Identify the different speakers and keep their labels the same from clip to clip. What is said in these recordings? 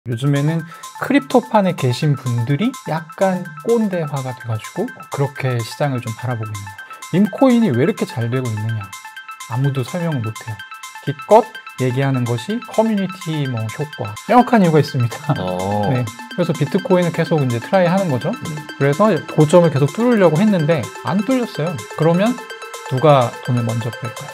Speaker 1: 요즘에는 크립토판에 계신 분들이 약간 꼰대화가 돼가지고 그렇게 시장을 좀 바라보고 있는 거예요. 밈코인이 왜 이렇게 잘 되고 있느냐? 아무도 설명을 못해요. 기껏 얘기하는 것이 커뮤니티 효과. 명확한 이유가 있습니다. 네. 그래서 비트코인을 계속 이제 트라이 하는 거죠. 그래서 고점을 계속 뚫으려고 했는데 안 뚫렸어요. 그러면 누가 돈을 먼저 뺄까요?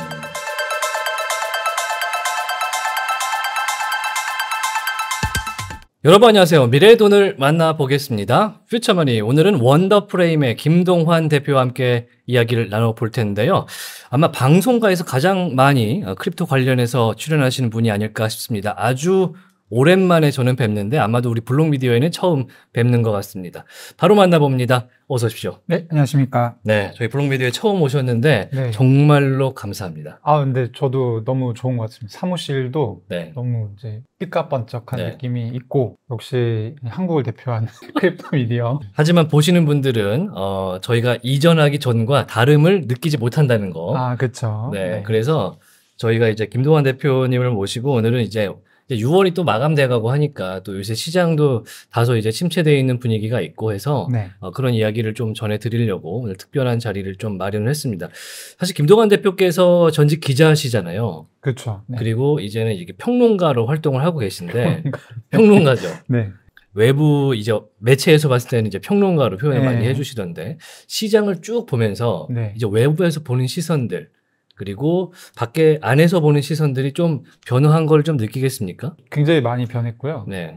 Speaker 2: 여러분 안녕하세요. 미래의 돈을 만나보겠습니다. 퓨처머니, 오늘은 원더프레임의 김동환 대표와 함께 이야기를 나눠볼 텐데요. 아마 방송가에서 가장 많이 크립토 관련해서 출연하시는 분이 아닐까 싶습니다. 아주 오랜만에 저는 뵙는데 아마도 우리 블록미디어에는 처음 뵙는 것 같습니다. 바로 만나봅니다. 어서 오십시오.
Speaker 1: 네, 안녕하십니까.
Speaker 2: 네, 저희 블록미디어에 처음 오셨는데
Speaker 1: 네.
Speaker 2: 정말로 감사합니다.
Speaker 1: 근데 저도 너무 좋은 것 같습니다. 사무실도
Speaker 2: 네.
Speaker 1: 너무 이제 삐까번쩍한
Speaker 2: 네.
Speaker 1: 느낌이 있고 역시 한국을 대표하는 크립토 미디어.
Speaker 2: 하지만 보시는 분들은 저희가 이전하기 전과 다름을 느끼지 못한다는 거.
Speaker 1: 그렇죠.
Speaker 2: 네, 그래서 저희가 이제 김동환 대표님을 모시고 오늘은 이제 6월이 또 마감돼 가고 하니까 또 요새 시장도 다소 이제 침체되어 있는 분위기가 있고 해서
Speaker 1: 네.
Speaker 2: 그런 이야기를 좀 전해 드리려고 오늘 특별한 자리를 좀 마련을 했습니다. 사실 김동환 대표께서 전직 기자시잖아요.
Speaker 1: 그렇죠. 네.
Speaker 2: 그리고 이제는 이게 평론가로 활동을 하고 계신데 평론가죠.
Speaker 1: 네.
Speaker 2: 외부 이제 매체에서 봤을 때는 이제 평론가로 표현을
Speaker 1: 네.
Speaker 2: 많이 해주시던데 시장을 쭉 보면서
Speaker 1: 네.
Speaker 2: 이제 외부에서 보는 시선들 그리고 밖에 안에서 보는 시선들이 좀 변화한 걸 좀 느끼겠습니까?
Speaker 1: 굉장히 많이 변했고요.
Speaker 2: 네.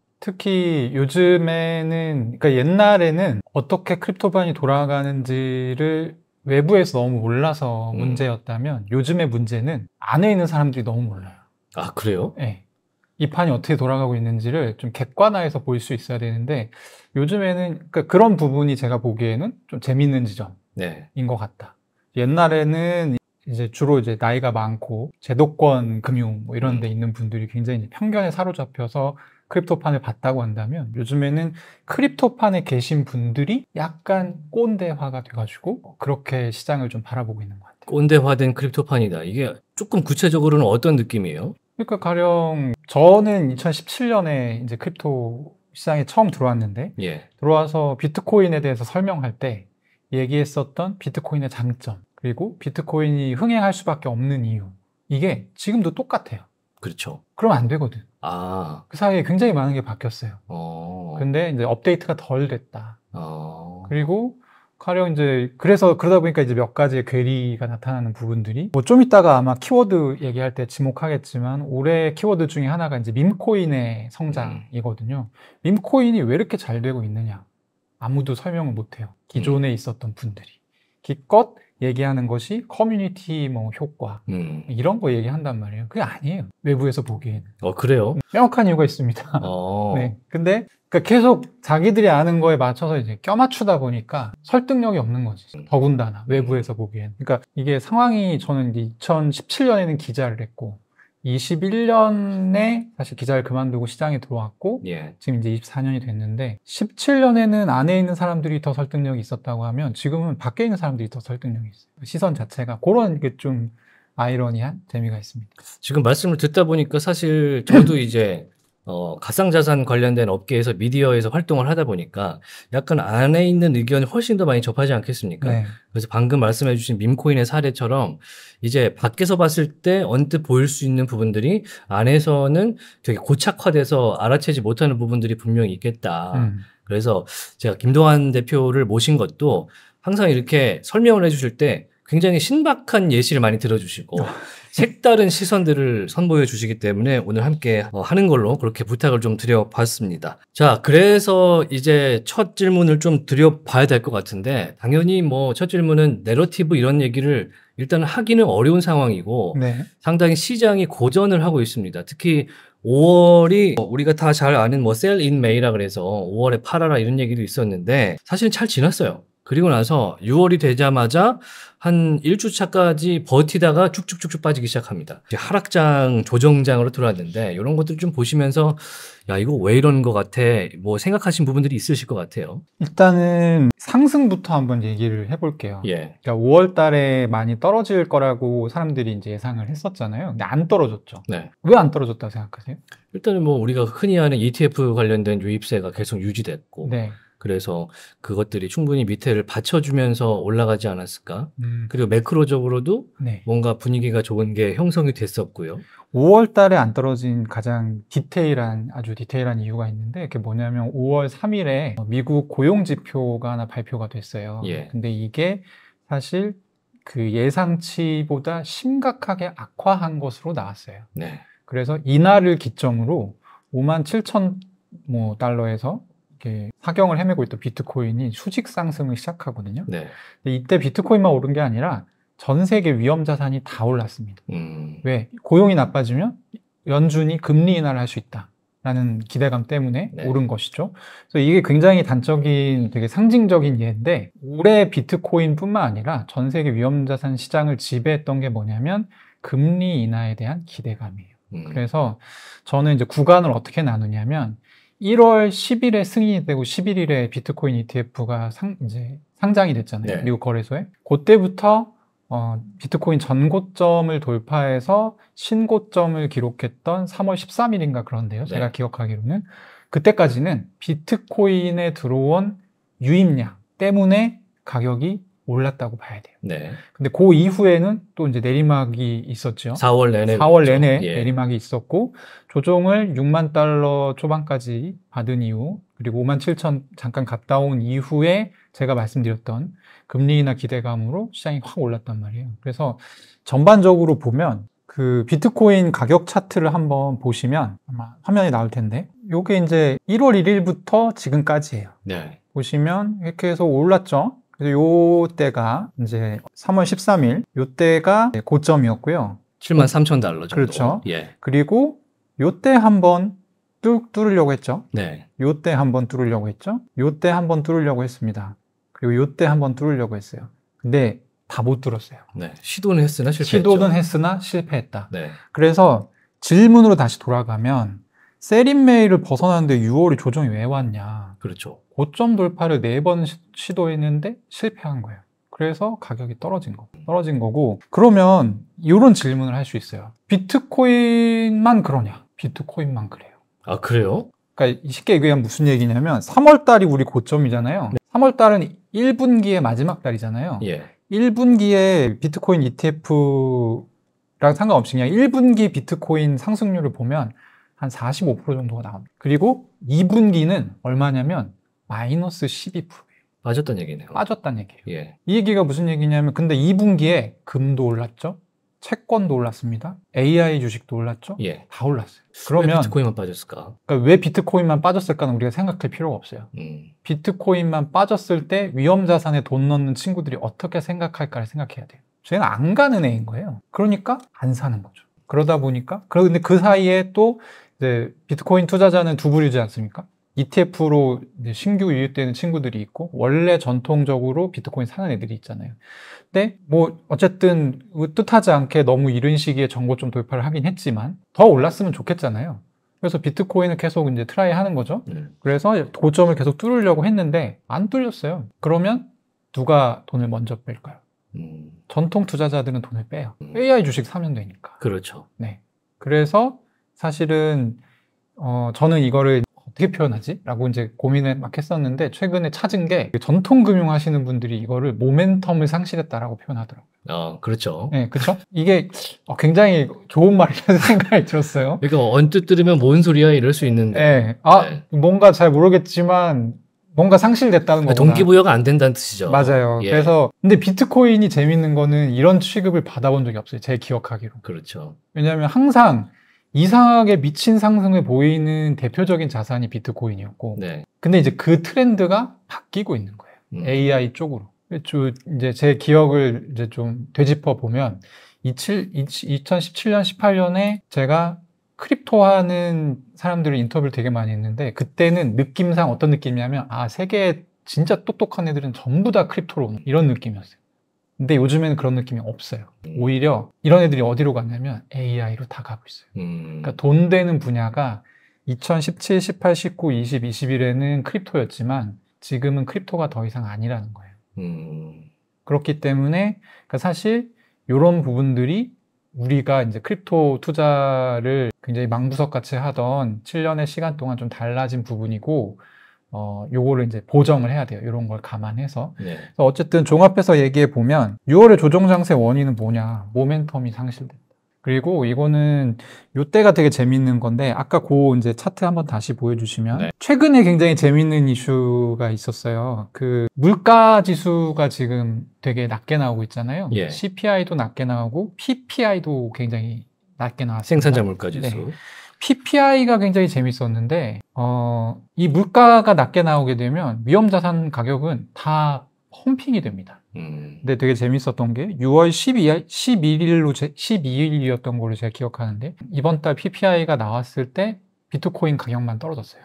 Speaker 1: 특히 요즘에는, 그러니까 옛날에는 어떻게 크립토판이 돌아가는지를 외부에서 너무 몰라서 문제였다면 요즘의 문제는 안에 있는 사람들이 너무 몰라요.
Speaker 2: 아, 그래요?
Speaker 1: 네. 이 판이 어떻게 돌아가고 있는지를 좀 객관화해서 볼 수 있어야 되는데 요즘에는 그러니까 그런 부분이 제가 보기에는 좀 재밌는 지점인
Speaker 2: 네.
Speaker 1: 것 같다. 옛날에는 이제 주로 이제 나이가 많고 제도권 금융 이런 데 있는 분들이 굉장히 이제 편견에 사로잡혀서 크립토판을 봤다고 한다면 요즘에는 크립토판에 계신 분들이 약간 꼰대화가 돼가지고 그렇게 시장을 좀 바라보고 있는 것 같아요.
Speaker 2: 꼰대화된 크립토판이다. 이게 조금 구체적으로는 어떤 느낌이에요?
Speaker 1: 그러니까 가령 저는 2017년에 이제 크립토 시장에 처음 들어왔는데
Speaker 2: 예.
Speaker 1: 들어와서 비트코인에 대해서 설명할 때 얘기했었던 비트코인의 장점 그리고 비트코인이 흥행할 수밖에 없는 이유 이게 지금도 똑같아요.
Speaker 2: 그렇죠.
Speaker 1: 그러면 안 되거든. 그 사이에 굉장히 많은 게 바뀌었어요. 근데 이제 업데이트가 덜 됐다. 그리고 가령 이제 그러다 보니까 이제 몇 가지의 괴리가 나타나는 부분들이 좀 이따가 아마 키워드 얘기할 때 지목하겠지만 올해 키워드 중에 하나가 이제 밈코인의 성장이거든요. 밈코인이 왜 이렇게 잘 되고 있느냐? 아무도 설명을 못 해요. 기존에 있었던 분들이. 기껏 얘기하는 것이 커뮤니티 효과 이런 거 얘기한단 말이에요. 그게 아니에요. 외부에서 보기에는.
Speaker 2: 그래요?
Speaker 1: 명확한 이유가 있습니다. 네. 근데 그러니까 계속 자기들이 아는 거에 맞춰서 이제 껴맞추다 보니까 설득력이 없는 거지. 더군다나 외부에서 보기에는. 그러니까 이게 상황이 저는 2017년에는 기자를 했고 21년에 사실 기자를 그만두고 시장에 들어왔고 지금 이제 24년이 됐는데 17년에는 안에 있는 사람들이 더 설득력이 있었다고 하면 지금은 밖에 있는 사람들이 더 설득력이 있어요. 시선 자체가 그런 게 좀 아이러니한 재미가 있습니다.
Speaker 2: 지금 말씀을 듣다 보니까 사실 저도 이제 가상자산 관련된 업계에서 미디어에서 활동을 하다 보니까 약간 안에 있는 의견을 훨씬 더 많이 접하지 않겠습니까?
Speaker 1: 네.
Speaker 2: 그래서 방금 말씀해 주신 밈코인의 사례처럼 이제 밖에서 봤을 때 언뜻 보일 수 있는 부분들이 안에서는 되게 고착화돼서 알아채지 못하는 부분들이 분명히 있겠다. 그래서 제가 김동환 대표를 모신 것도 항상 이렇게 설명을 해주실 때 굉장히 신박한 예시를 많이 들어주시고 색다른 시선들을 선보여 주시기 때문에 오늘 함께 하는 걸로 그렇게 부탁을 좀 드려봤습니다. 자, 그래서 이제 첫 질문을 좀 드려봐야 될 것 같은데 당연히 첫 질문은 내러티브 이런 얘기를 일단 하기는 어려운 상황이고 상당히 시장이 고전을 하고 있습니다. 특히 5월이 우리가 다 잘 아는 sell in May라 그래서 5월에 팔아라 이런 얘기도 있었는데 사실은 잘 지났어요. 그리고 나서 6월이 되자마자 한 1주차까지 버티다가 쭉쭉쭉쭉 빠지기 시작합니다. 이제 하락장, 조정장으로 들어왔는데 이런 것들 좀 보시면서 야, 이거 왜 이런 것 같아? 뭐 생각하신 부분들이 있으실 것 같아요.
Speaker 1: 일단은 상승부터 한번 얘기를 해볼게요.
Speaker 2: 예.
Speaker 1: 그러니까 5월 달에 많이 떨어질 거라고 사람들이 이제 예상을 했었잖아요. 근데 안 떨어졌죠.
Speaker 2: 네.
Speaker 1: 왜 안 떨어졌다고 생각하세요?
Speaker 2: 일단은 뭐 우리가 흔히 하는 ETF 관련된 유입세가 계속 유지됐고
Speaker 1: 네.
Speaker 2: 그래서 그것들이 충분히 밑에를 받쳐주면서 올라가지 않았을까? 그리고 매크로적으로도
Speaker 1: 네.
Speaker 2: 뭔가 분위기가 좋은 게 형성이 됐었고요.
Speaker 1: 5월 달에 안 떨어진 가장 아주 디테일한 이유가 있는데, 그게 뭐냐면 5월 3일에 미국 고용지표가 하나 발표가 됐어요.
Speaker 2: 예.
Speaker 1: 근데 이게 사실 그 예상치보다 심각하게 악화한 것으로 나왔어요.
Speaker 2: 네.
Speaker 1: 그래서 이날을 기점으로 57,000 달러에서 이렇게 사경을 헤매고 있던 비트코인이 수직 상승을 시작하거든요.
Speaker 2: 네.
Speaker 1: 근데 이때 비트코인만 오른 게 아니라 전 세계 위험 자산이 다 올랐습니다. 왜? 고용이 나빠지면 연준이 금리 인하를 할 수 있다라는 기대감 때문에
Speaker 2: 네.
Speaker 1: 오른 것이죠. 그래서 이게 굉장히 단적인 되게 상징적인 예인데, 올해 비트코인뿐만 아니라 전 세계 위험 자산 시장을 지배했던 게 뭐냐면 금리 인하에 대한 기대감이에요. 그래서 저는 이제 구간을 어떻게 나누냐면 1월 10일에 승인이 되고 11일에 비트코인 ETF가 이제 상장이 됐잖아요.
Speaker 2: 네.
Speaker 1: 미국 거래소에. 그때부터 비트코인 전고점을 돌파해서 신고점을 기록했던 3월 13일인가 그런데요.
Speaker 2: 네.
Speaker 1: 제가 기억하기로는. 그때까지는 비트코인에 들어온 유입량 때문에 가격이 올랐다고 봐야 돼요.
Speaker 2: 네.
Speaker 1: 근데 그 이후에는 또 이제 내리막이 있었죠.
Speaker 2: 4월 내내.
Speaker 1: 4월 내내
Speaker 2: 예.
Speaker 1: 내리막이 있었고, 조정을 6만 달러 초반까지 받은 이후, 그리고 57,000 잠깐 갔다 온 이후에 제가 말씀드렸던 금리 인하 기대감으로 시장이 확 올랐단 말이에요. 그래서 전반적으로 보면 그 비트코인 가격 차트를 한번 보시면 아마 화면이 나올 텐데, 요게 이제 1월 1일부터 지금까지예요.
Speaker 2: 네.
Speaker 1: 보시면 이렇게 해서 올랐죠. 그래서 요 때가 이제 3월 13일, 요 때가 고점이었고요.
Speaker 2: 73,000달러 정도.
Speaker 1: 그렇죠.
Speaker 2: 예.
Speaker 1: 그리고 요 때 한번 뚫으려고 했죠.
Speaker 2: 네.
Speaker 1: 요 때 한번 뚫으려고 했죠. 요 때 한번 뚫으려고 했습니다. 그리고 요 때 한번 뚫으려고 했어요. 근데 다 못 뚫었어요.
Speaker 2: 네. 시도는 했으나 실패했죠.
Speaker 1: 시도는 했으나 실패했다.
Speaker 2: 네.
Speaker 1: 그래서 질문으로 다시 돌아가면 세린메이를 벗어나는데 6월이 조정이 왜 왔냐.
Speaker 2: 그렇죠.
Speaker 1: 고점 돌파를 4번 시도했는데 실패한 거예요. 그래서 가격이 떨어진 거고, 그러면 이런 질문을 할 수 있어요. 비트코인만 그러냐? 비트코인만 그래요.
Speaker 2: 아, 그래요?
Speaker 1: 그러니까 쉽게 얘기하면 무슨 얘기냐면 3월 달이 우리 고점이잖아요. 네. 3월 달은 1분기의 마지막 달이잖아요.
Speaker 2: 예.
Speaker 1: 1분기에 비트코인 ETF랑 상관없이 그냥 1분기 비트코인 상승률을 보면 한 45% 정도가 나옵니다. 그리고 2분기는 얼마냐면 마이너스 12%예요.
Speaker 2: 빠졌다는 얘기네요.
Speaker 1: 빠졌다는 얘기예요.
Speaker 2: 예.
Speaker 1: 이 얘기가 무슨 얘기냐면, 근데 2분기에 금도 올랐죠, 채권도 올랐습니다, AI 주식도 올랐죠.
Speaker 2: 예.
Speaker 1: 다 올랐어요.
Speaker 2: 그러면
Speaker 1: 그러면
Speaker 2: 비트코인만 빠졌을까?
Speaker 1: 그러니까 왜 비트코인만 빠졌을까는 우리가 생각할 필요가 없어요. 비트코인만 빠졌을 때 위험 자산에 돈 넣는 친구들이 어떻게 생각할까를 생각해야 돼요. 저희는 안 가는 애인 거예요. 그러니까 안 사는 거죠. 그러다 보니까, 그런데 그 사이에 또 이제 비트코인 투자자는 두 부류지 않습니까? ETF로 신규 유입되는 친구들이 있고, 원래 전통적으로 비트코인 사는 애들이 있잖아요. 근데 뭐 어쨌든 뜻하지 않게 너무 이른 시기에 정고점 돌파를 하긴 했지만 더 올랐으면 좋겠잖아요. 그래서 비트코인을 계속 이제 트라이 하는 거죠. 그래서 고점을 계속 뚫으려고 했는데 안 뚫렸어요. 그러면 누가 돈을 먼저 뺄까요? 전통 투자자들은 돈을 빼요. AI 주식 사면 되니까.
Speaker 2: 그렇죠.
Speaker 1: 네. 그래서 사실은 저는 이거를 어떻게 표현하지? 라고 이제 고민을 막 했었는데, 최근에 찾은 게 전통 금융 하시는 분들이 이거를 모멘텀을 상실했다라고 표현하더라고요.
Speaker 2: 그렇죠.
Speaker 1: 네, 그렇죠. 이게 굉장히 좋은 말이라는 생각이 들었어요.
Speaker 2: 그러니까 언뜻 들으면 뭔 소리야 이럴 수 있는데.
Speaker 1: 네.
Speaker 2: 네.
Speaker 1: 뭔가 잘 모르겠지만 뭔가 상실됐다는 거구나.
Speaker 2: 동기부여가 안 된다는 뜻이죠.
Speaker 1: 맞아요.
Speaker 2: 예.
Speaker 1: 그래서 근데 비트코인이 재밌는 거는 이런 취급을 받아본 적이 없어요. 제 기억하기로.
Speaker 2: 그렇죠.
Speaker 1: 왜냐하면 항상 이상하게 미친 상승을 보이는 대표적인 자산이 비트코인이었고,
Speaker 2: 네. 근데
Speaker 1: 이제 그 트렌드가 바뀌고 있는 거예요. AI 쪽으로. 이제 제 기억을 이제 좀 되짚어 보면 2017년, 18년에 제가 크립토 하는 사람들을 인터뷰를 되게 많이 했는데, 그때는 느낌상 어떤 느낌이냐면, 세계 진짜 똑똑한 애들은 전부 다 크립토로 오는 이런 느낌이었어요. 근데 요즘에는 그런 느낌이 없어요. 오히려 이런 애들이 어디로 갔냐면 AI로 다 가고 있어요. 그러니까 돈 되는 분야가 2017, 18, 19, 20, 21에는 크립토였지만 지금은 크립토가 더 이상 아니라는 거예요. 그렇기 때문에 그러니까 사실 이런 부분들이 우리가 이제 크립토 투자를 굉장히 망부석같이 하던 7년의 시간 동안 좀 달라진 부분이고 요거를 이제 보정을 해야 돼요. 이런 걸 감안해서.
Speaker 2: 네.
Speaker 1: 어쨌든 종합해서 얘기해 보면 6월의 조정 장세 원인은 뭐냐? 모멘텀이 상실됐다. 그리고 이거는 요때가 되게 재밌는 건데 아까 그 이제 차트 한번 다시 보여주시면 네. 최근에 굉장히 재밌는 이슈가 있었어요. 그 물가 지수가 지금 되게 낮게 나오고 있잖아요.
Speaker 2: 예.
Speaker 1: CPI도 낮게 나오고 PPI도 굉장히 낮게 나왔습니다.
Speaker 2: 생산자 물가 지수.
Speaker 1: 네. PPI가 굉장히 재밌었는데 이 물가가 낮게 나오게 되면 위험자산 가격은 다 펌핑이 됩니다. 근데 되게 재밌었던 게 6월 12일이었던 걸로 제가 기억하는데 이번 달 PPI가 나왔을 때 비트코인 가격만 떨어졌어요.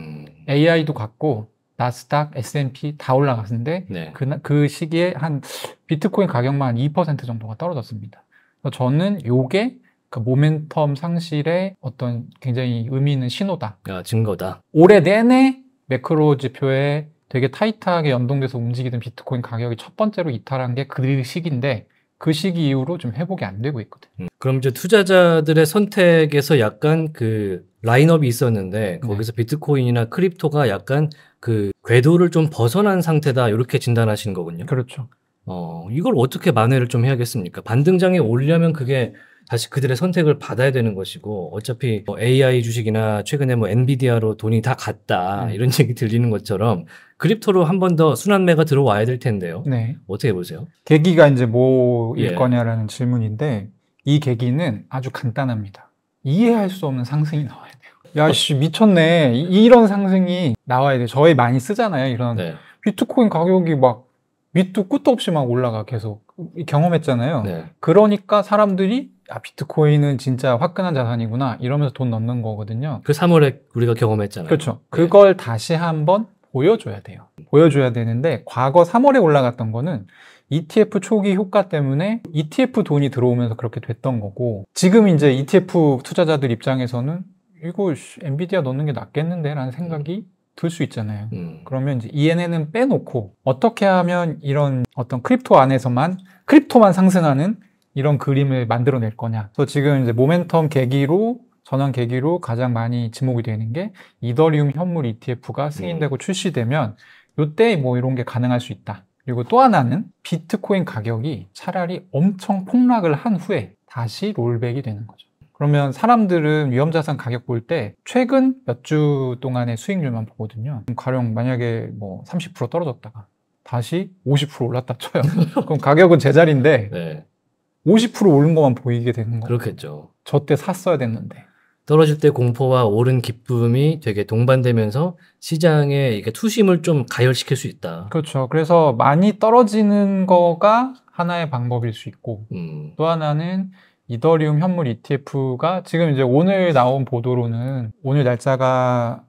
Speaker 1: AI도 갔고 나스닥, S&P 다 올라갔는데
Speaker 2: 네.
Speaker 1: 그 시기에 한 비트코인 가격만 2% 정도가 떨어졌습니다. 그래서 저는 요게 그 모멘텀 상실의 어떤 굉장히 의미 있는 신호다.
Speaker 2: 증거다.
Speaker 1: 올해 내내 매크로 지표에 되게 타이트하게 연동돼서 움직이던 비트코인 가격이 첫 번째로 이탈한 게 그 시기인데 그 시기 이후로 좀 회복이 안 되고 있거든요.
Speaker 2: 그럼 이제 투자자들의 선택에서 약간 그 라인업이 있었는데 거기서 비트코인이나 크립토가 약간 그 궤도를 좀 벗어난 상태다 이렇게 진단하시는 거군요.
Speaker 1: 그렇죠.
Speaker 2: 이걸 어떻게 만회를 좀 해야겠습니까? 반등장에 오려면 그게 다시 그들의 선택을 받아야 되는 것이고 어차피 AI 주식이나 최근에 엔비디아로 돈이 다 갔다 이런 얘기 들리는 것처럼 크립토로 한 번 더 순환매가 들어와야 될 텐데요.
Speaker 1: 네.
Speaker 2: 어떻게 보세요?
Speaker 1: 계기가 이제 뭐일 거냐라는 질문인데 이 계기는 아주 간단합니다. 이해할 수 없는 상승이 나와야 돼요. 야, 씨 미쳤네. 이런 상승이 나와야 돼요. 저희 많이 쓰잖아요. 이런 비트코인 가격이 막 밑도 끝도 없이 막 올라가 계속 경험했잖아요. 그러니까 사람들이 비트코인은 진짜 화끈한 자산이구나 이러면서 돈 넣는 거거든요.
Speaker 2: 그 3월에 우리가 경험했잖아요.
Speaker 1: 그렇죠. 그걸 다시 한번 보여줘야 돼요. 보여줘야 되는데 과거 3월에 올라갔던 거는 ETF 초기 효과 때문에 ETF 돈이 들어오면서 그렇게 됐던 거고 지금 이제 ETF 투자자들 입장에서는 이거 엔비디아 넣는 게 낫겠는데 라는 생각이 들 수 있잖아요. 그러면 이제 ENN은 빼놓고 어떻게 하면 이런 어떤 크립토 안에서만 크립토만 상승하는 이런 그림을 만들어낼 거냐. 그래서 지금 이제 모멘텀 계기로 전환 계기로 가장 많이 지목이 되는 게 이더리움 현물 ETF가 승인되고 출시되면 이때 뭐 이런 게 가능할 수 있다. 그리고 또 하나는 비트코인 가격이 차라리 엄청 폭락을 한 후에 다시 롤백이 되는 거죠. 그러면 사람들은 위험자산 가격 볼 때 최근 몇 주 동안의 수익률만 보거든요. 가령 만약에 뭐 30% 떨어졌다가 다시 50% 올랐다 쳐요. 그럼 가격은 제자리인데 50% 오른 것만 보이게 되는 거예요.
Speaker 2: 그렇겠죠.
Speaker 1: 저 때 샀어야 됐는데.
Speaker 2: 떨어질 때 공포와 오른 기쁨이 되게 동반되면서 시장에 이게 투심을 좀 가열시킬 수 있다.
Speaker 1: 그렇죠. 그래서 많이 떨어지는 거가 하나의 방법일 수 있고 또 하나는 이더리움 현물 ETF가 지금 이제 오늘 나온 보도로는 오늘 날짜가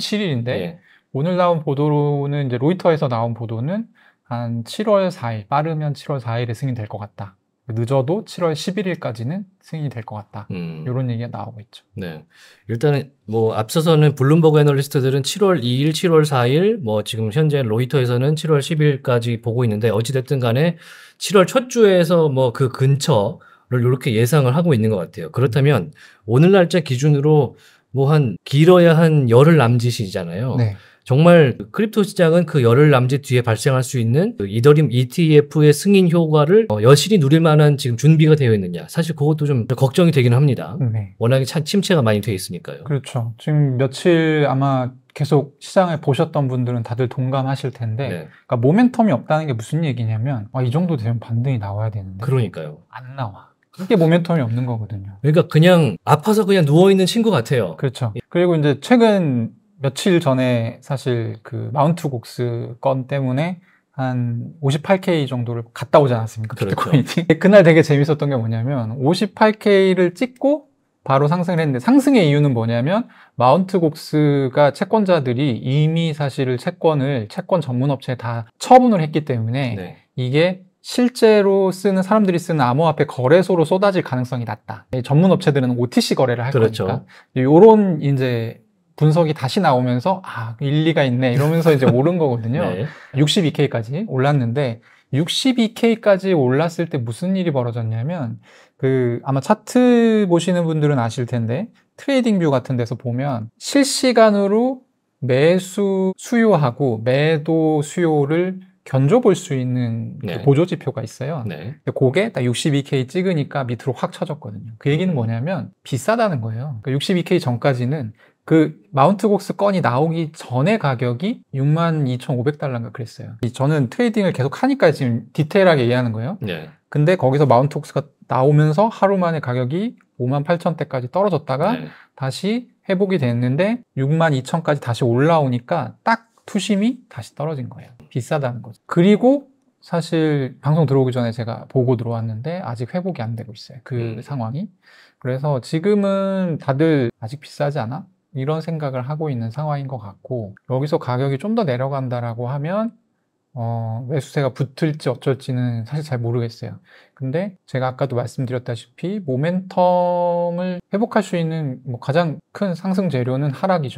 Speaker 1: 27일인데 오늘 나온 보도로는 이제 로이터에서 나온 보도는 한 7월 4일 빠르면 7월 4일에 승인될 것 같다. 늦어도 7월 11일까지는 승인이 될 것 같다. 이런 얘기가 나오고 있죠.
Speaker 2: 네. 일단은 앞서서는 블룸버그 애널리스트들은 7월 2일, 7월 4일, 지금 현재 로이터에서는 7월 10일까지 보고 있는데 어찌됐든 간에 7월 첫 주에서 그 근처를 이렇게 예상을 하고 있는 것 같아요. 그렇다면 오늘 날짜 기준으로 한 길어야 한 열흘 남짓이잖아요.
Speaker 1: 네.
Speaker 2: 정말 크립토 시장은 그 열흘 남짓 뒤에 발생할 수 있는 이더리움 ETF의 승인 효과를 여실히 누릴 만한 지금 준비가 되어 있느냐. 사실 그것도 좀 걱정이 되긴 합니다.
Speaker 1: 네.
Speaker 2: 워낙에 침체가 많이 돼 있으니까요.
Speaker 1: 그렇죠. 지금 며칠 아마 계속 시장을 보셨던 분들은 다들 동감하실 텐데 그러니까 모멘텀이 없다는 게 무슨 얘기냐면 이 정도 되면 반등이 나와야 되는데
Speaker 2: 그러니까요.
Speaker 1: 안 나와. 이게 모멘텀이 없는 거거든요.
Speaker 2: 그러니까 그냥 아파서 그냥 누워있는 친구 같아요.
Speaker 1: 그렇죠. 그리고 이제 최근 며칠 전에 사실 그 마운트 곡스 건 때문에 한 58K 정도를 갔다 오지 않았습니까?
Speaker 2: 그렇죠.
Speaker 1: 비트코인이. 그날 되게 재밌었던 게 뭐냐면 58K를 찍고 바로 상승을 했는데 상승의 이유는 뭐냐면 마운트 곡스가 채권자들이 이미 사실 채권 전문 업체에 다 처분을 했기 때문에 네. 이게 실제로 사람들이 쓰는 암호화폐 거래소로 쏟아질 가능성이 낮다. 전문 업체들은 OTC 거래를 할 그렇죠. 거니까 요런 이제 분석이 다시 나오면서 일리가 있네 이러면서 이제 오른 거거든요. 네. 62K까지 올랐는데 62K까지 올랐을 때 무슨 일이 벌어졌냐면 아마 차트 보시는 분들은 아실 텐데 트레이딩 뷰 같은 데서 보면 실시간으로 매수 수요하고 매도 수요를 견줘볼 수 있는 네. 보조 지표가 있어요. 네. 그게 딱 62K 찍으니까 밑으로 확 쳐졌거든요. 그 얘기는 뭐냐면 비싸다는 거예요. 62K 전까지는 마운트 곡스 건이 나오기 전에 가격이 62,500달러인가 그랬어요. 저는 트레이딩을 계속 하니까 지금 디테일하게 이해하는 거예요. 네. 근데 거기서 마운트 곡스가 나오면서 하루 만에 가격이 58,000대까지 떨어졌다가 네. 다시 회복이 됐는데 62,000까지 다시 올라오니까 딱 투심이 다시 떨어진 거예요. 비싸다는 거죠. 그리고 사실 방송 들어오기 전에 제가 보고 들어왔는데 아직 회복이 안 되고 있어요. 상황이. 그래서 지금은 다들 아직 비싸지 않아? 이런 생각을 하고 있는 상황인 것 같고 여기서 가격이 좀 더 내려간다라고 하면 매수세가 붙을지 어쩔지는 사실 잘 모르겠어요. 근데 제가 아까도 말씀드렸다시피 모멘텀을 회복할 수 있는 가장 큰 상승 재료는 하락이죠.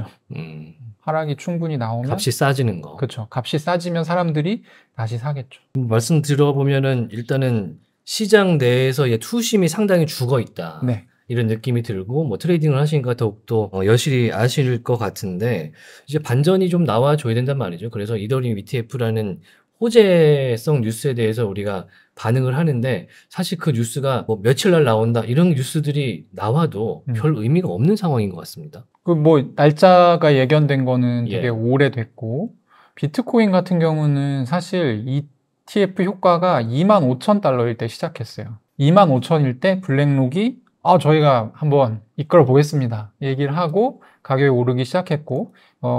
Speaker 1: 하락이 충분히 나오면
Speaker 2: 값이 싸지는 거.
Speaker 1: 그렇죠. 값이 싸지면 사람들이 다시 사겠죠.
Speaker 2: 말씀 들어보면은 일단은 시장 내에서의 투심이 상당히 죽어 있다. 네. 이런 느낌이 들고 트레이딩을 하시니까 더욱더 여실히 아실 것 같은데 이제 반전이 좀 나와줘야 된단 말이죠. 그래서 이더리움 ETF라는 호재성 뉴스에 대해서 우리가 반응을 하는데 사실 그 뉴스가 며칠 날 나온다 이런 뉴스들이 나와도 별 의미가 없는 상황인 것 같습니다.
Speaker 1: 날짜가 예견된 거는 되게 오래됐고 비트코인 같은 경우는 사실 ETF 효과가 25,000달러일 때 시작했어요. 25,000일 때 블랙록이 저희가 한번 이끌어 보겠습니다. 얘기를 하고 가격이 오르기 시작했고,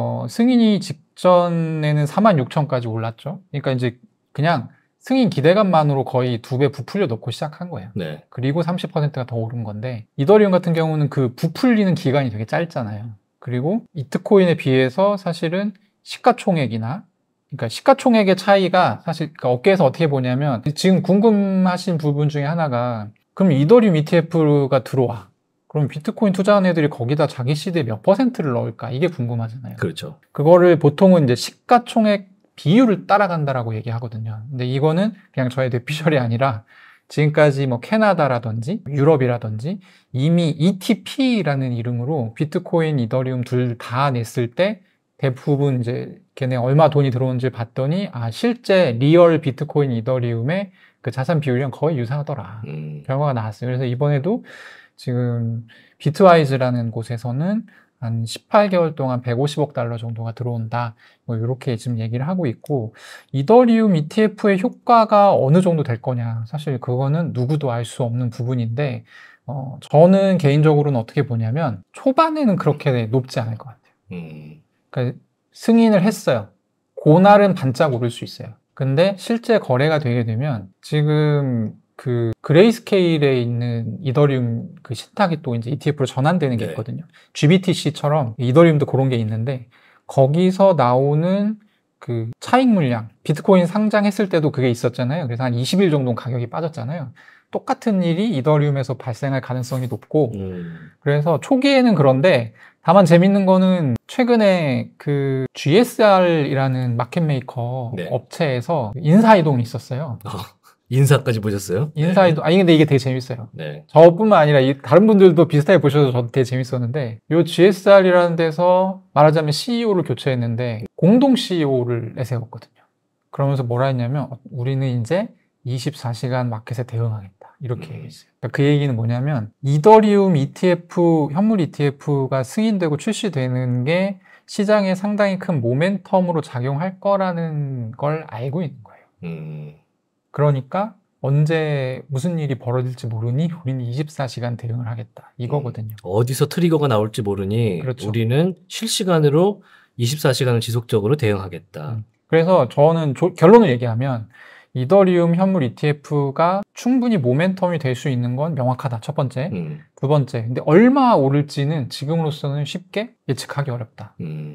Speaker 1: 승인이 직전에는 46,000까지 올랐죠. 그러니까 이제 그냥 승인 기대감만으로 거의 2배 부풀려 놓고 시작한 거예요. 네. 그리고 30%가 더 오른 건데, 이더리움 같은 경우는 부풀리는 기간이 되게 짧잖아요. 그리고 비트코인에 비해서 사실은 시가총액이나 그러니까 시가총액의 차이가 사실 업계에서 어떻게 보냐면 지금 궁금하신 부분 중에 하나가 그럼 이더리움 ETF가 들어와. 그럼 비트코인 투자한 애들이 거기다 자기 시드에 몇 %를 넣을까? 이게 궁금하잖아요.
Speaker 2: 그렇죠.
Speaker 1: 그거를 보통은 이제 시가총액 비율을 따라간다라고 얘기하거든요. 근데 이거는 그냥 저의 뇌피셜이 아니라 지금까지 캐나다라든지 유럽이라든지 이미 ETP라는 이름으로 비트코인, 이더리움 둘 다 냈을 때 대부분 이제 걔네 얼마 돈이 들어오는지 봤더니 실제 리얼 비트코인, 이더리움의 그 자산 비율이랑 거의 유사하더라. 결과가 나왔어요. 그래서 이번에도 지금 비트와이즈라는 곳에서는 한 18개월 동안 150억 달러 정도가 들어온다. 이렇게 지금 얘기를 하고 있고, 이더리움 ETF의 효과가 어느 정도 될 거냐. 사실 그거는 누구도 알 수 없는 부분인데, 저는 개인적으로는 어떻게 보냐면, 초반에는 그렇게 높지 않을 것 같아요. 그러니까 승인을 했어요. 그날은 반짝 오를 수 있어요. 근데 실제 거래가 되게 되면 지금 그레이스케일에 있는 이더리움 신탁이 또 이제 ETF로 전환되는 게 있거든요. GBTC처럼 이더리움도 그런 게 있는데 거기서 나오는 차익 물량, 비트코인 상장했을 때도 그게 있었잖아요. 그래서 한 20일 정도 가격이 빠졌잖아요. 똑같은 일이 이더리움에서 발생할 가능성이 높고 그래서 초기에는 그런데 다만 재밌는 거는 최근에 GSR이라는 마켓메이커 업체에서 인사이동이 있었어요.
Speaker 2: 인사까지 보셨어요?
Speaker 1: 인사이동. 근데 이게 되게 재밌어요. 네. 저뿐만 아니라 다른 분들도 비슷하게 보셔서 저도 되게 재밌었는데 요 GSR이라는 데서 말하자면 CEO를 교체했는데 공동 CEO를 내세웠거든요. 그러면서 뭐라 했냐면 우리는 이제 24시간 마켓에 대응하겠다. 이렇게 얘기했어요. 그러니까 그 얘기는 뭐냐면 이더리움 ETF, 현물 ETF가 승인되고 출시되는 게 시장에 상당히 큰 모멘텀으로 작용할 거라는 걸 알고 있는 거예요. 그러니까 언제 무슨 일이 벌어질지 모르니 우리는 24시간 대응을 하겠다. 이거거든요.
Speaker 2: 어디서 트리거가 나올지 모르니 그렇죠. 우리는 실시간으로 24시간을 지속적으로 대응하겠다.
Speaker 1: 그래서 저는 결론을 얘기하면 이더리움 현물 ETF가 충분히 모멘텀이 될 수 있는 건 명확하다. 첫 번째. 두 번째. 근데 얼마 오를지는 지금으로서는 쉽게 예측하기 어렵다.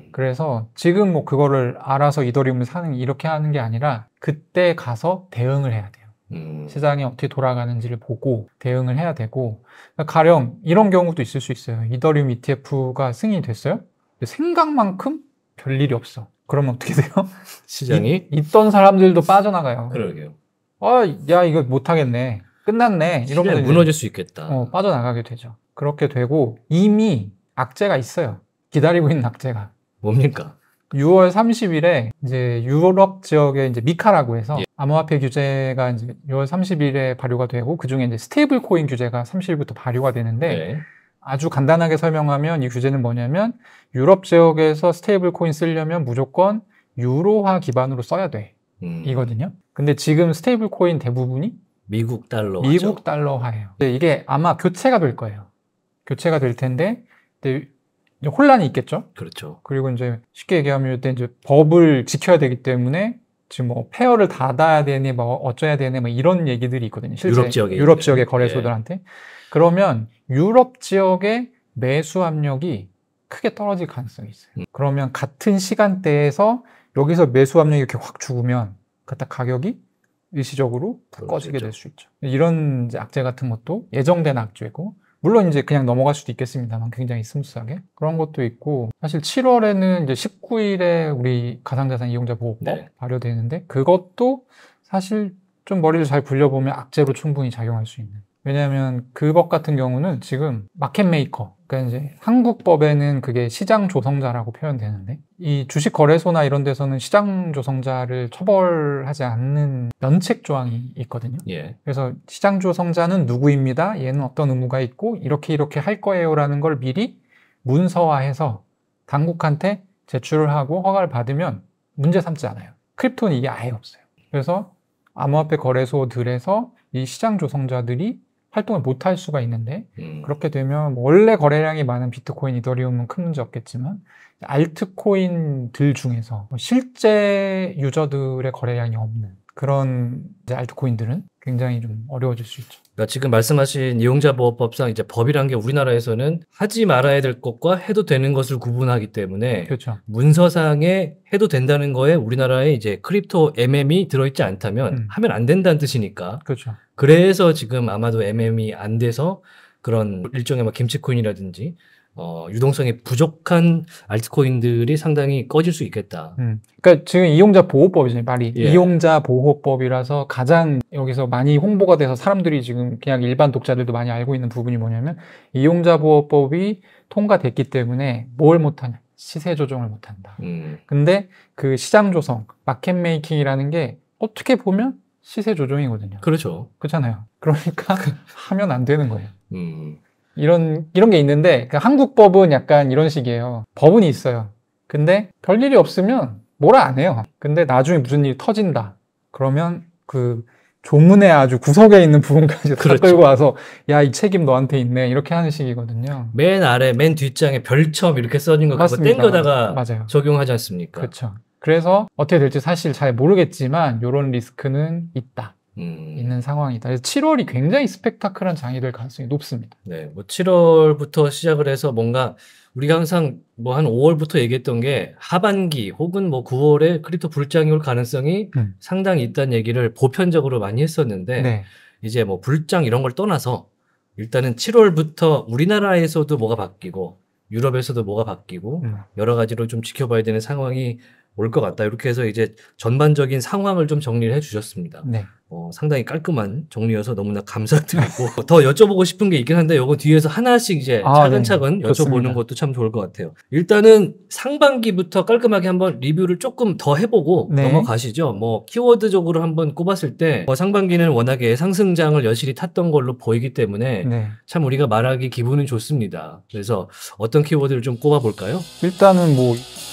Speaker 1: 그래서 지금 뭐 그거를 알아서 이더리움을 사는 이렇게 하는 게 아니라 그때 가서 대응을 해야 돼요. 시장이 어떻게 돌아가는지를 보고 대응을 해야 되고, 가령 이런 경우도 있을 수 있어요. 이더리움 ETF가 승인이 됐어요? 근데 생각만큼 별일이 없어. 그러면 어떻게 돼요?
Speaker 2: 시장이?
Speaker 1: 있던 사람들도 빠져나가요.
Speaker 2: 그러게요.
Speaker 1: 야, 이거 못하겠네. 끝났네.
Speaker 2: 이러면 무너질 수 있겠다.
Speaker 1: 빠져나가게 되죠. 그렇게 되고, 이미 악재가 있어요. 기다리고 있는 악재가.
Speaker 2: 뭡니까?
Speaker 1: 6월 30일에 이제 유럽 지역에 이제 미카라고 해서 암호화폐 규제가 이제 6월 30일에 발효가 되고, 그 중에 이제 스테이블 코인 규제가 30일부터 발효가 되는데, 아주 간단하게 설명하면 이 규제는 뭐냐면, 유럽 지역에서 스테이블 코인 쓰려면 무조건 유로화 기반으로 써야 돼. 이거든요. 근데 지금 스테이블 코인 대부분이
Speaker 2: 미국
Speaker 1: 달러화예요. 이게 아마 교체가 될 거예요. 교체가 될 텐데, 근데 혼란이 있겠죠.
Speaker 2: 그렇죠.
Speaker 1: 그리고 이제 쉽게 얘기하면 이제 법을 지켜야 되기 때문에 지금 뭐 페어를 닫아야 되니 뭐 어쩌야 되니 뭐 이런 얘기들이 있거든요. 실제 유럽 지역의 거래소들한테. 그러면 유럽 지역의 매수 압력이 크게 떨어질 가능성이 있어요. 그러면 같은 시간대에서 여기서 매수 압력이 이렇게 확 죽으면 그때 가격이 일시적으로 푹 꺼지게 될 수 있죠. 이런 이제 악재 같은 것도 예정된 악재고, 물론 이제 그냥 넘어갈 수도 있겠습니다만 굉장히 스무스하게 그런 것도 있고, 사실 7월에는 이제 19일에 우리 가상자산 이용자 보호법 발효되는데, 그것도 사실 좀 머리를 잘 굴려보면 악재로 충분히 작용할 수 있는. 왜냐하면 그 법 같은 경우는 지금 마켓 메이커, 그러니까 이제 한국법에는 그게 시장 조성자라고 표현되는데, 이 주식 거래소나 이런 데서는 시장 조성자를 처벌하지 않는 면책 조항이 있거든요. 그래서 시장 조성자는 누구입니다. 얘는 어떤 의무가 있고 이렇게 할 거예요라는 걸 미리 문서화해서 당국한테 제출을 하고 허가를 받으면 문제 삼지 않아요. 크립토는 이게 아예 없어요. 그래서 암호화폐 거래소들에서 이 시장 조성자들이 활동을 못할 수가 있는데, 그렇게 되면 원래 거래량이 많은 비트코인, 이더리움은 큰 문제 없겠지만 알트코인들 중에서 실제 유저들의 거래량이 없는 그런 이제 알트코인들은 굉장히 좀 어려워질 수 있죠.
Speaker 2: 그러니까 지금 말씀하신 이용자 보호법상 이제 법이란 게 우리나라에서는 하지 말아야 될 것과 해도 되는 것을 구분하기 때문에,
Speaker 1: 그렇죠.
Speaker 2: 문서상에 해도 된다는 거에 우리나라에 이제 크립토 MM이 들어있지 않다면 하면 안 된다는 뜻이니까.
Speaker 1: 그렇죠.
Speaker 2: 그래서 지금 아마도 MM이 안 돼서 그런 일종의 막 김치코인이라든지 유동성이 부족한 알트코인들이 상당히 꺼질 수 있겠다.
Speaker 1: 그러니까 지금 이용자 보호법이죠, 말이. 이용자 보호법이라서 가장 여기서 많이 홍보가 돼서 사람들이 지금 그냥 일반 독자들도 많이 알고 있는 부분이 뭐냐면, 이용자 보호법이 통과됐기 때문에 뭘 못하냐? 시세 조정을 못한다. 근데 그 시장 조성, 마켓 메이킹이라는 게 어떻게 보면 시세 조정이거든요.
Speaker 2: 그렇죠.
Speaker 1: 그렇잖아요. 그러니까 하면 안 되는 거예요. 이런 게 있는데, 그 한국법은 약간 이런 식이에요. 법은 있어요. 근데 별일이 없으면 뭐라 안 해요. 근데 나중에 무슨 일이 터진다. 그러면 그 조문에 아주 구석에 있는 부분까지 다 끌고 와서, 야, 이 책임 너한테 있네. 이렇게 하는 식이거든요.
Speaker 2: 맨 아래, 맨 뒷장에 별첨 이렇게 써진 거 그거 땡겨다가 적용하지 않습니까?
Speaker 1: 그렇죠. 그래서 어떻게 될지 사실 잘 모르겠지만 이런 리스크는 있다. 있는 상황이다. 그래서 7월이 굉장히 스펙타클한 장이 될 가능성이 높습니다.
Speaker 2: 네, 뭐 7월부터 시작을 해서 뭔가 우리가 항상 뭐 한 5월부터 얘기했던 게 하반기 혹은 뭐 9월에 크립토 불장이 올 가능성이 상당히 있다는 얘기를 보편적으로 많이 했었는데, 이제 뭐 불장 이런 걸 떠나서 일단은 7월부터 우리나라에서도 뭐가 바뀌고 유럽에서도 뭐가 바뀌고 여러 가지로 좀 지켜봐야 되는 상황이 올 것 같다. 이렇게 해서 이제 전반적인 상황을 좀 정리를 해주셨습니다. 상당히 깔끔한 정리여서 너무나 감사드리고 더 여쭤보고 싶은 게 있긴 한데 이건 뒤에서 하나씩 이제 차근차근 여쭤보는 좋습니다. 것도 참 좋을 것 같아요. 일단은 상반기부터 깔끔하게 한번 리뷰를 조금 더 해보고 넘어가시죠. 뭐 키워드적으로 한번 꼽았을 때 상반기는 워낙에 상승장을 여실히 탔던 걸로 보이기 때문에 참 우리가 말하기 기분은 좋습니다. 그래서 어떤 키워드를 좀 꼽아볼까요?
Speaker 1: 일단은 뭐